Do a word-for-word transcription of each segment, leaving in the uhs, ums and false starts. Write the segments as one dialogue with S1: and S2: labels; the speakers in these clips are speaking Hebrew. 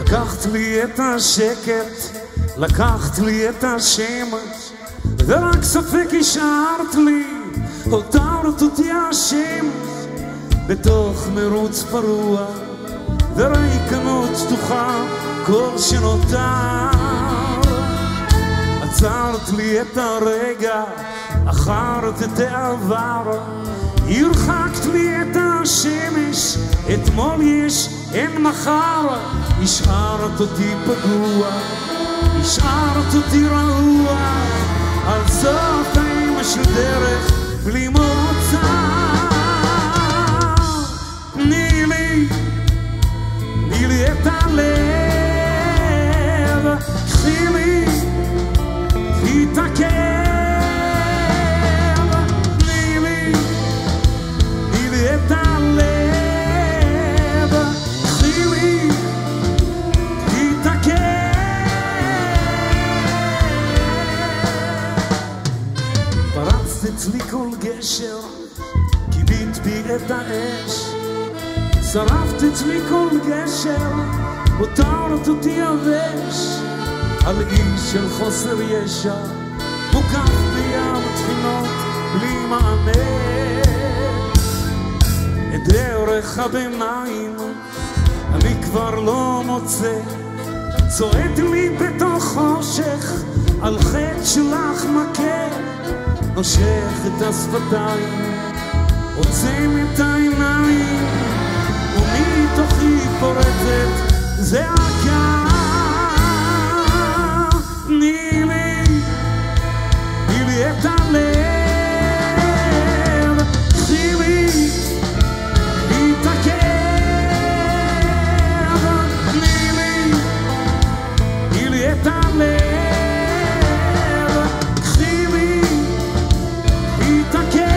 S1: לקחת לי את השקט, לקחת לי את השמש, ורק ספק השארת לי, הותרת אותי השם בתוך מרוץ פרוע וריקנות שטוחה כל שנותר. עצרת לי את הרגע, אחרת את העבר, הרחקת לי את השמש, אתמול יש אין מחר, השארת אותי פגוע, השארת אותי רעוע, על סוף טעימה של דרך בלי מוצא. תני לי, תני לי את הלב, קחי לי, קחי את הכאב. תני לי, תני לי את הלב, קחי לי, קחי את הכאב. פרצת אצלי כל גשר, כיבית בי את האש, שרפת אצלי כל גשר, הותרת אותי יבש, על איש של חוסר ישע, מוקף בים תחינות בלי מענה. את דרך הביניים אני כבר לא מוצא, צועד לי בתוך חושך, על חטא שלך מכה, נושך את השפתיים, עוצם את העיניים, ומתוכי פורצת זעקה. תני לי, תני לי את הלב, קחי לי, קחי את הכאב. תני לי, תני לי את הלב, קחי לי, קחי את הכאב.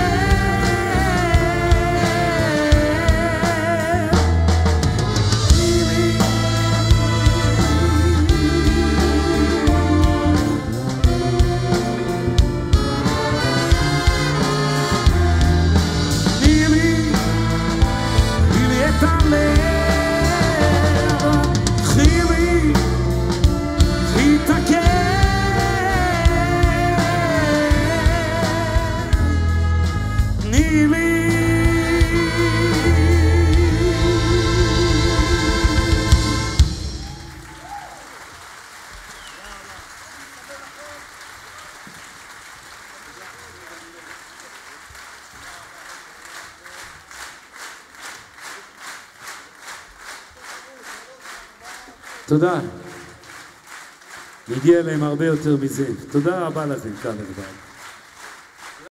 S2: תודה. הגיע להם הרבה יותר מזה. תודה רבה לכם כאן לבד.